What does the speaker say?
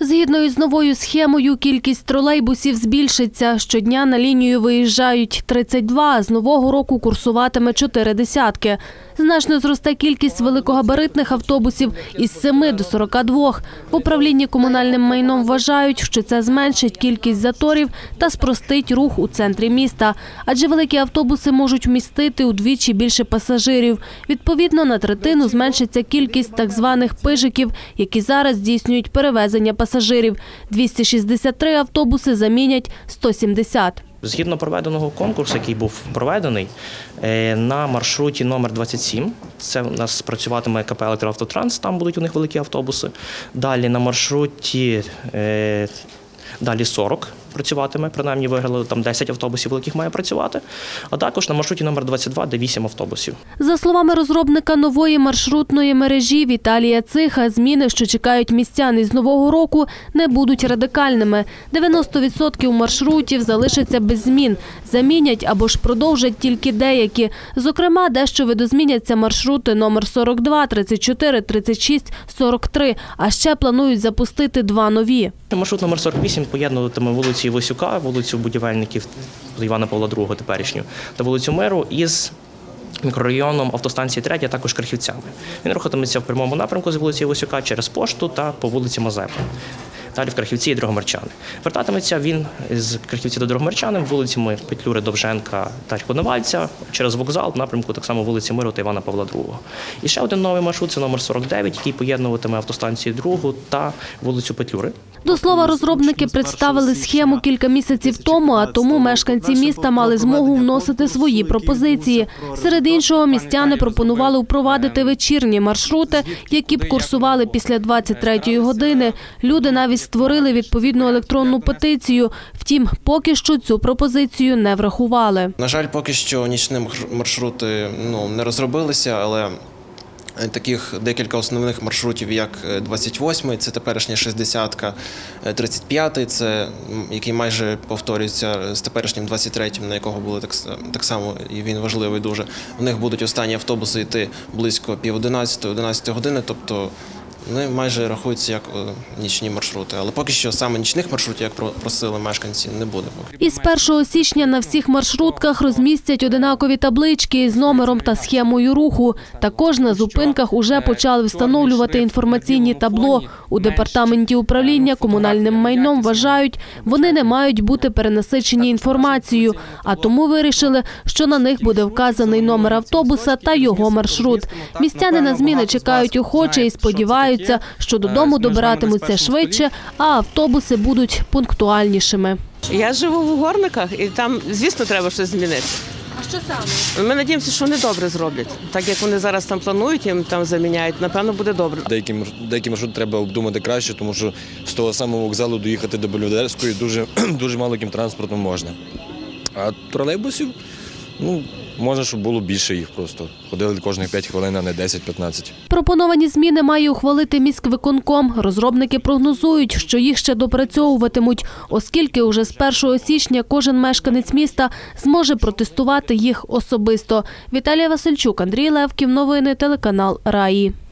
Згідно із новою схемою, кількість тролейбусів збільшиться. Щодня на лінію виїжджають 32, з нового року курсуватиме 4 десятки. Значно зросте кількість великогабаритних автобусів із 7 до 42. В управлінні комунальним майном вважають, що це зменшить кількість заторів та спростить рух у центрі міста. Адже великі автобуси можуть вмістити удвічі більше пасажирів. Відповідно, на третину зменшиться кількість так званих пижиків, які зараз здійснюють перевезення пасажирів. 263 автобуси замінять 170. Згідно проведеного конкурсу, який був проведений, на маршруті номер 27, це у нас працюватиме КП «Електроавтотранс», там будуть у них великі автобуси. Далі на маршруті 40 працюватиме, принаймні виграли, там 10 автобусів великих має працювати, а також на маршруті номер 22, де 8 автобусів. За словами розробника нової маршрутної мережі Віталія Циха, зміни, що чекають містян із нового року, не будуть радикальними. 90% маршрутів залишаться без змін, замінять або ж продовжать тільки деякі. Зокрема, дещо видозміняться маршрути номер 42, 34, 36, 43, а ще планують запустити 2 нові. Маршрут номер 48 поєднуватиме вулицю Івасюка, вулицю Будівельників Івана Павла II теперішню, та вулицю Миру із мікрорайоном автостанції 3, а також Крихівцями. Він рухатиметься в прямому напрямку з вулиці Івасюка через Пошту та по вулиці Мазепи. Далі в Крихівці і Дрогомирчани. Вертатиметься він з Крихівці до Дрогомирчани вулицями Петлюри, Довженка та Коновальця, через вокзал в напрямку так само вулиці Миру та Івана Павла II. І ще один новий маршрут – це номер 49, який поєднуватиме автостанцію 2 та вулицю Петлюри. До слова, розробники представили схему кілька місяців тому, а тому мешканці міста мали змогу вносити свої пропозиції. Серед іншого, містяни пропонували впровадити вечірні маршрути, які б курсували після 23-ї години. Люди навіть створили відповідну електронну петицію. Втім, поки що цю пропозицію не врахували. На жаль, поки що нічні маршрути не розробилися, але таких декілька основних маршрутів, як 28-й, це теперішня 60-ка, 35-й, це який майже повторюється з теперішнім 23-м, на якого були так само, і він важливий дуже. У них будуть останні автобуси йти близько 10:30-11 години, тобто вони майже рахуються як нічні маршрути. Але поки що саме нічних маршрутів, як просили мешканці, не буде. Із 1 січня на всіх маршрутках розмістять одинакові таблички з номером та схемою руху. Також на зупинках уже почали встановлювати інформаційні табло. У департаменті управління комунальним майном вважають, вони не мають бути перенасичені інформацією, а тому вирішили, що на них буде вказаний номер автобуса та його маршрут. Містяни на зміни чекають охоче і сподіваються, що додому добиратимуться швидше, а автобуси будуть пунктуальнішими. Я живу в Угорниках, і там, звісно, треба щось змінити. А що саме? Ми сподіваємося, що вони добре зроблять. Так як вони зараз там планують, їм там заміняють, напевно, буде добре. Деякі маршрути треба обдумати краще, тому що з того самого вокзалу доїхати до Белведерської дуже малим транспортом можна. А тролейбусів, можна, щоб було більше їх просто. Ходили кожних 5 хвилин, а не 10-15. Пропоновані зміни має ухвалити міськвиконком. Розробники прогнозують, що їх ще допрацьовуватимуть, оскільки уже з 1 січня кожен мешканець міста зможе протестувати їх особисто. Віталія Васильчук, Андрій Левків. Новини телеканал Раї.